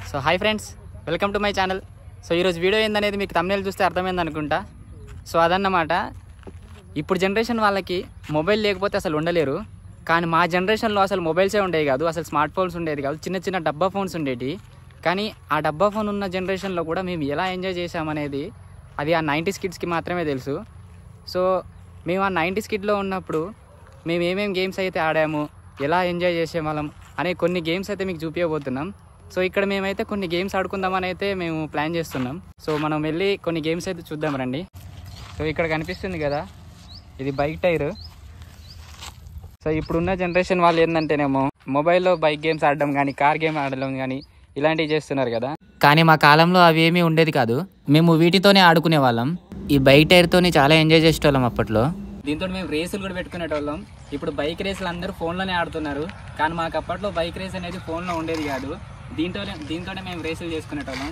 So hi friends, welcome to my channel. So ఈరోజు video ఏందనేది మీకు thumbnail చూస్తే అర్థమైంది అనుకుంటా. సో అదన్నమాట, ఇప్పుడు జనరేషన్ వాళ్ళకి మొబైల్ లేకపోతే అసలు ఉండలేరు. కానీ మా జనరేషన్లో అసలు మొబైల్సే ఉండేవి కాదు, అసలు స్మార్ట్ ఫోన్స్ ఉండేది కాదు, చిన్న చిన్న డబ్బా ఫోన్స్ ఉండేవి. కానీ ఆ డబ్బా ఫోన్ ఉన్న జనరేషన్లో కూడా మేము ఎలా ఎంజాయ్ చేసామనేది అది ఆ 90s కిడ్స్కి మాత్రమే తెలుసు. సో మేము ఆ 90s కిడ్లో ఉన్నప్పుడు మేము ఏమేమి గేమ్స్ అయితే ఆడాము, ఎలా ఎంజాయ్ చేసేవాళ్ళం అనే కొన్ని గేమ్స్ అయితే మీకు చూపించబోతున్నాం. సో ఇక్కడ మేమైతే కొన్ని గేమ్స్ ఆడుకుందామని అయితే మేము ప్లాన్ చేస్తున్నాం. సో మనం వెళ్ళి కొన్ని గేమ్స్ అయితే చూద్దాం రండి. సో ఇక్కడ కనిపిస్తుంది కదా, ఇది బైక్ టైర్. సో ఇప్పుడున్న జనరేషన్ వాళ్ళు ఏంటంటేనేమో మొబైల్లో బైక్ గేమ్స్ ఆడడం కానీ, కార్ గేమ్ ఆడడం కానీ ఇలాంటివి చేస్తున్నారు కదా. కానీ మా కాలంలో అవి ఏమీ ఉండేది కాదు, మేము వీటితోనే ఆడుకునే వాళ్ళం. ఈ బైక్ టైర్తోని చాలా ఎంజాయ్ చేసేటోళ్ళం అప్పట్లో. దీంతో మేము రేసులు కూడా పెట్టుకునేటోళ్ళం. ఇప్పుడు బైక్ రేసులు అందరూ ఫోన్లోనే ఆడుతున్నారు, కానీ మాకు అప్పట్లో బైక్ రేస్ అనేది ఫోన్లో ఉండేది కాదు. దీంతోనే మేము రేసులు చేసుకునేటోళ్ళం,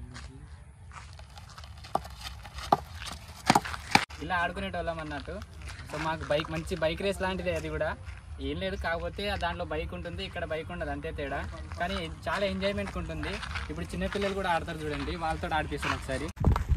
ఇలా ఆడుకునేటోళ్ళం అన్నట్టు. సో మాకు మంచి బైక్ రేస్ లాంటిది అది కూడా ఏం లేదు, కాకపోతే దాంట్లో బైక్ ఉంటుంది, ఇక్కడ బైక్ ఉండదు, అంతే తేడా. కానీ చాలా ఎంజాయ్మెంట్ ఉంటుంది. ఇప్పుడు చిన్నపిల్లలు కూడా ఆడతారు చూడండి, వాళ్ళతో ఆడిపిస్తాను ఒకసారి.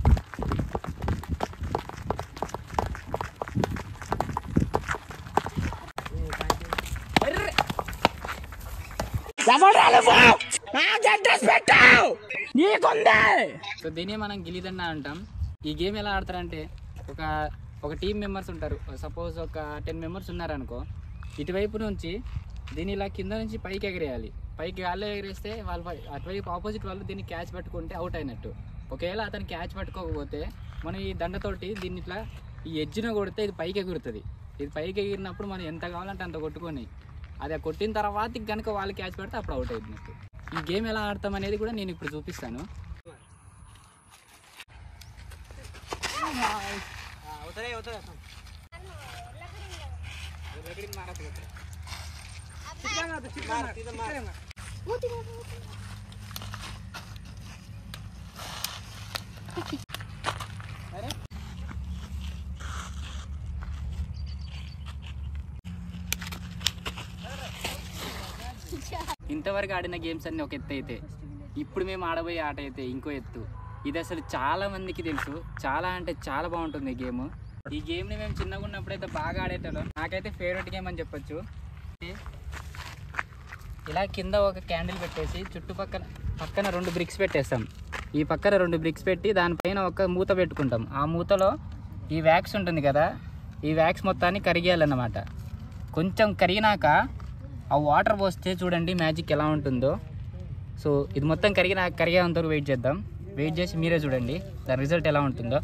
సో దీన్ని మనం గిలిదండ అంటాం. ఈ గేమ్ ఎలా ఆడతారంటే, ఒక టీమ్ మెంబర్స్ ఉంటారు. సపోజ్ ఒక 10 మెంబర్స్ ఉన్నారనుకో, ఇటువైపు నుంచి దీన్ని ఇలా కింద నుంచి పైకి ఎగరేయాలి. పైకి గాల్లో ఎగరేస్తే వాళ్ళు అటువైపు ఆపోజిట్ వాళ్ళు దీన్ని క్యాచ్ పట్టుకుంటే అవుట్ అయినట్టు. ఒకవేళ అతను క్యాచ్ పట్టుకోకపోతే మనం ఈ దండతోటి దీన్ని ఇట్లా ఈ ఎడ్జ్ను కొడితే ఇది పైకి ఎగురుతుంది. ఇది పైకి ఎగిరినప్పుడు మనం ఎంత కావాలంటే అంత కొట్టుకొని అది కొట్టిన తర్వాత కనుక వాళ్ళు క్యాచ్ పెడితే అప్పుడు అవుట్ అయినట్టు. ఈ గేమ్ ఎలా ఆడతాం అనేది కూడా నేను ఇప్పుడు చూపిస్తాను. ఇంతవరకు ఆడిన గేమ్స్ అన్నీ ఒక ఎత్తు అయితే, ఇప్పుడు మేము ఆడబోయే ఆట అయితే ఇంకో ఎత్తు. ఇది అసలు చాలా మందికి తెలుసు, చాలా అంటే చాలా బాగుంటుంది ఈ గేమ్. ఈ గేమ్ని మేము చిన్నగా ఉన్నప్పుడైతే బాగా ఆడేటోళ్ళం. నాకైతే ఫేవరెట్ గేమ్ అని చెప్పొచ్చు. ఇలా కింద ఒక క్యాండిల్ పెట్టేసి పక్కన 2 బ్రిక్స్ పెట్టేస్తాం. ఈ పక్కన 2 బ్రిక్స్ పెట్టి దానిపైన ఒక మూత పెట్టుకుంటాం. ఆ మూతలో ఈ వ్యాక్స్ ఉంటుంది కదా, ఈ వ్యాక్స్ మొత్తాన్ని కరిగేయాలన్నమాట. కొంచెం కరిగినాక ఆ వాటర్ పోస్తే చూడండి మ్యాజిక్ ఎలా ఉంటుందో. సో ఇది మొత్తం కరిగేంతవరకు వెయిట్ చేద్దాం. వెయిట్ చేసి మీరే చూడండి దాని రిజల్ట్ ఎలా ఉంటుందో.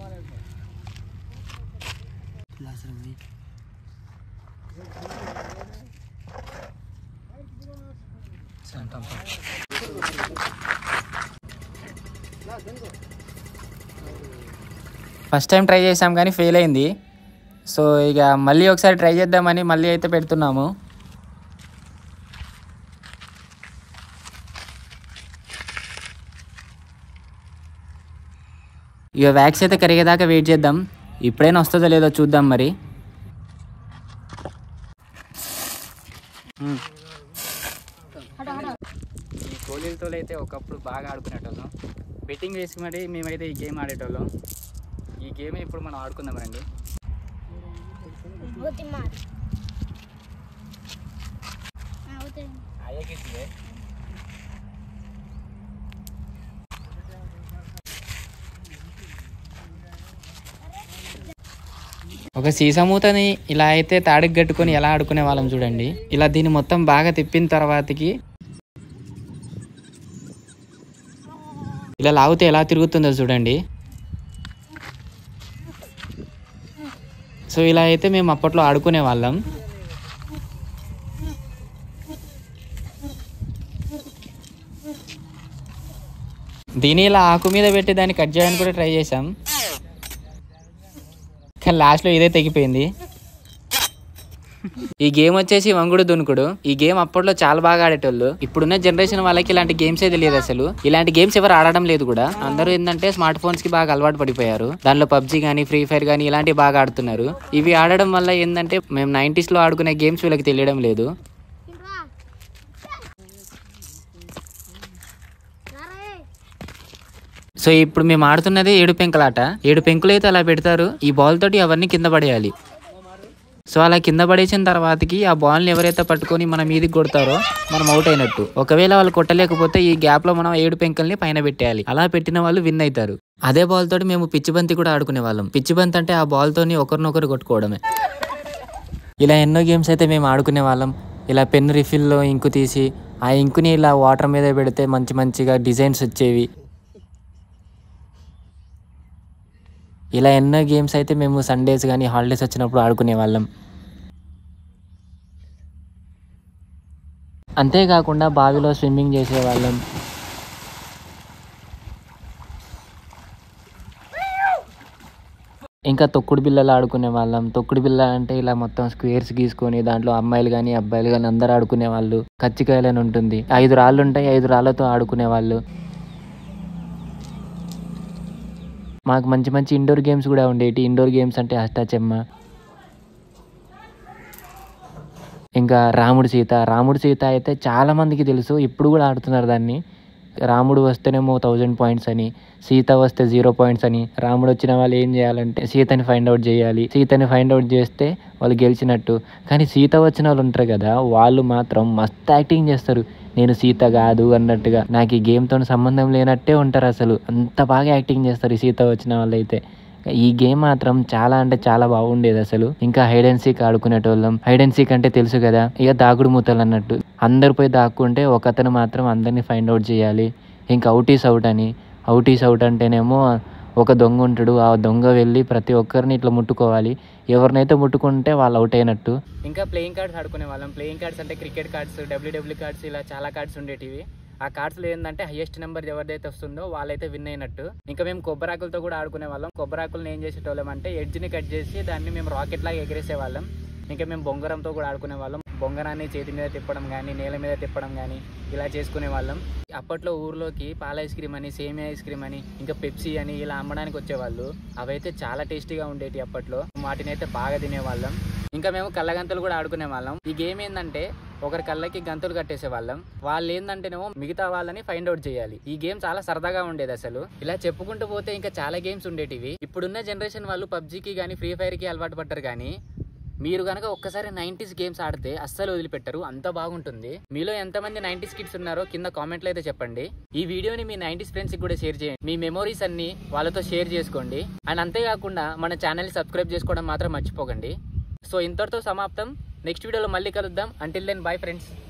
ఫస్ట్ టైం ట్రై చేసాం కానీ ఫెయిల్ అయింది. సో ఇక మళ్ళీ ఒకసారి ట్రై చేద్దామని మళ్ళీ అయితే పెడుతున్నాము. ఇక వ్యాక్స్ అయితే కరిగేదాకా వెయిట్ చేద్దాం. ఇప్పుడైనా వస్తుందో లేదో చూద్దాం మరి. ఈ కోలీలతో అయితే ఒకప్పుడు బాగా ఆడుకునేటోళ్ళం. బెట్టింగ్ వేసి మరి మేమైతే ఈ గేమ్ ఆడేటోళ్ళం. ఈ గేమ్ ఇప్పుడు మనం ఆడుకుందాం రండి. ఒక సీసా మూతని ఇలా అయితే తాడికి కట్టుకొని ఎలా ఆడుకునే వాళ్ళం చూడండి. ఇలా దీన్ని మొత్తం బాగా తిప్పిన తర్వాతకి ఇలా లాగితే ఎలా తిరుగుతుందో చూడండి. సో ఇలా అయితే మేము అప్పట్లో ఆడుకునే వాళ్ళం. దీన్ని ఇలా ఆకు మీద పెట్టి దాన్ని కట్ చేయడానికి కూడా ట్రై చేసాం, కానీ లాస్ట్లో ఇదే తెగిపోయింది. ఈ గేమ్ వచ్చేసి వంగుడు దునుకుడు. ఈ గేమ్ అప్పట్లో చాలా బాగా ఆడేటోళ్ళు. ఇప్పుడున్న జనరేషన్ వాళ్ళకి ఇలాంటి గేమ్స్ అయితే లేదు అసలు. ఇలాంటి గేమ్స్ ఎవరు ఆడడం లేదు కూడా. అందరూ ఏంటంటే స్మార్ట్ ఫోన్స్ కి బాగా అలవాటు పడిపోయారు. దానిలో పబ్జీ కానీ, ఫ్రీ ఫైర్ కానీ ఇలాంటివి బాగా ఆడుతున్నారు. ఇవి ఆడడం వల్ల ఏంటంటే మేము 90s లో ఆడుకునే గేమ్స్ వీళ్ళకి తెలియడం లేదు. సో ఇప్పుడు మేము ఆడుతున్నది 7 పెంకులాట. 7 పెంకులు అయితే అలా పెడతారు. ఈ బాల్ తోటి అవన్నీ కింద పడేయాలి. సో అలా కింద పడేసిన తర్వాతకి ఆ బాల్ని ఎవరైతే పట్టుకొని మన మీదకి కొడతారో మనం అవుట్ అయినట్టు. ఒకవేళ వాళ్ళు కొట్టలేకపోతే ఈ గ్యాప్ లో మనం 7 పెంకుల్ని పైన పెట్టేయాలి. అలా పెట్టిన వాళ్ళు విన్ అవుతారు. అదే బాల్ తోటి మేము పిచ్చి బంతి కూడా ఆడుకునే వాళ్ళం. పిచ్చి బంతి అంటే ఆ బాల్ తోని ఒకరినొకరు కొట్టుకోవడమే. ఇలా ఎన్నో గేమ్స్ అయితే మేము ఆడుకునే వాళ్ళం. ఇలా పెన్ రిఫిల్లో ఇంకు తీసి ఆ ఇంకుని ఇలా వాటర్ మీద పెడితే మంచిగా డిజైన్స్ వచ్చేవి. ఇలా ఎన్నో గేమ్స్ అయితే మేము సండేస్ కానీ హాలిడేస్ వచ్చినప్పుడు ఆడుకునే వాళ్ళం. అంతేకాకుండా బావిలో స్విమ్మింగ్ చేసేవాళ్ళం. ఇంకా తొక్కుడు బిళ్ళలు ఆడుకునే వాళ్ళం. తొక్కుడు బిళ్ళ అంటే ఇలా మొత్తం స్క్వేర్స్ గీసుకొని దాంట్లో అమ్మాయిలు కానీ అబ్బాయిలు కానీ అందరూ ఆడుకునే వాళ్ళు. కచ్చికాయలని ఉంటుంది, 5 రాళ్ళు ఉంటాయి, 5 రాళ్ళతో ఆడుకునే వాళ్ళు. మాకు మంచి ఇండోర్ గేమ్స్ కూడా ఉండేవి. ఇండోర్ గేమ్స్ అంటే అష్టాచెమ్మ, ఇంకా రాముడు సీత అయితే చాలా మందికి తెలుసు. ఇప్పుడు కూడా ఆడుతున్నారు దాన్ని. రాముడు వస్తేనేమో 1000 పాయింట్స్ అని, సీత వస్తే 0 పాయింట్స్ అని. రాముడు వచ్చిన వాళ్ళు ఏం చేయాలంటే సీతని ఫైండ్ అవుట్ చేయాలి. సీతని ఫైండ్ అవుట్ చేస్తే వాళ్ళు గెలిచినట్టు. కానీ సీత వచ్చిన వాళ్ళు ఉంటారు కదా, వాళ్ళు మాత్రం మస్తు యాక్టింగ్ చేస్తారు. నేను సీత కాదు అన్నట్టుగా. నాకు ఈ గేమ్తో సంబంధం లేనట్టే ఉంటారు అసలు. అంత బాగా యాక్టింగ్ చేస్తారు ఈ సీత వచ్చిన వాళ్ళు అయితే. ఈ గేమ్ మాత్రం చాలా అంటే చాలా బాగుండేది అసలు. ఇంకా హైడ్ అండ్ సీక్ ఆడుకునేటోళ్ళం. హైడ్ అండ్ సీక్ అంటే తెలుసు కదా, ఇక దాగుడు మూతలు అన్నట్టు. అందరు పోయి దాక్కుంటే ఒకతను మాత్రం అందరినీ ఫైండ్ అవుట్ చేయాలి. ఇంకా అవుట్ ఈస్ అవుట్ అని. అవుట్ ఈస్ అవుట్ అంటేనేమో ఒక దొంగ ఉంటాడు, ఆ దొంగ వెళ్ళి ప్రతి ఒక్కరిని ఇట్లా ముట్టుకోవాలి. ఎవరినైతే ముట్టుకుంటే వాళ్ళు అవుట్ అయినట్టు. ఇంకా ప్లేయింగ్ కార్డ్స్ ఆడుకునే వాళ్ళం. ప్లేయింగ్ కార్డ్స్ అంటే క్రికెట్ కార్డ్స్, డబ్ల్యూడబ్ల్యూ కార్డ్స్, ఇలా చాలా కార్డ్స్ ఉండేటివి. ఆ కార్డ్స్లో ఏంటంటే హైయెస్ట్ నెంబర్ ఎవరిదైతే వస్తుందో వాళ్ళైతే విన్ అయినట్టు. ఇంకా మేము కొబ్బరాకులతో కూడా ఆడుకునే వాళ్ళం. కొబ్బరాకులను ఏం చేసేటోళ్ళం అంటే ఎడ్జ్ని కట్ చేసి దాన్ని మేము రాకెట్ లాగా ఎగరేసే వాళ్ళం. ఇంకా మేము బొంగరంతో కూడా ఆడుకునే వాళ్ళం. బొంగరాన్ని చేతి మీద తిప్పడం కానీ, నేల మీద తిప్పడం కానీ ఇలా చేసుకునే వాళ్ళం. అప్పట్లో ఊర్లోకి పాల ఐస్ క్రీమ్ అని, సేమియా ఐస్ క్రీమ్ అని, ఇంకా పెప్సీ అని ఇలా అమ్మడానికి వచ్చేవాళ్ళు. అవైతే చాలా టేస్టీగా ఉండేవి అప్పట్లో. వాటిని అయితే బాగా తినేవాళ్ళం. ఇంకా మేము కళ్ళగంతులు కూడా ఆడుకునే వాళ్ళం. ఈ గేమ్ ఏంటంటే ఒకరి కళ్ళకి గంతులు కట్టేసే వాళ్ళం. వాళ్ళు ఏంటంటేనేమో మిగతా వాళ్ళని ఫైండ్ అవుట్ చేయాలి. ఈ గేమ్ చాలా సరదాగా ఉండేది అసలు. ఇలా చెప్పుకుంటూ పోతే ఇంకా చాలా గేమ్స్ ఉండేటివి. ఇప్పుడున్న జనరేషన్ వాళ్ళు పబ్జీకి కానీ ఫ్రీ ఫైర్కి అలవాటు పడ్డారు. కానీ మీరు కనుక ఒక్కసారి 90s గేమ్స్ ఆడితే అస్సలు వదిలిపెట్టరు, అంత బాగుంటుంది. మీలో ఎంతమంది 90s కిడ్స్ ఉన్నారో కింద కామెంట్లో అయితే చెప్పండి. ఈ వీడియోని మీ 90s ఫ్రెండ్స్కి కూడా షేర్ చేయండి. మీ మెమోరీస్ అన్ని వాళ్ళతో షేర్ చేసుకోండి. అండ్ అంతేకాకుండా మన ఛానల్ని సబ్స్క్రైబ్ చేసుకోవడం మాత్రం మర్చిపోకండి. సో ఇంతటితో సమాప్తం. నెక్స్ట్ వీడియోలో మళ్ళీ కలుద్దాం. Until then bye friends.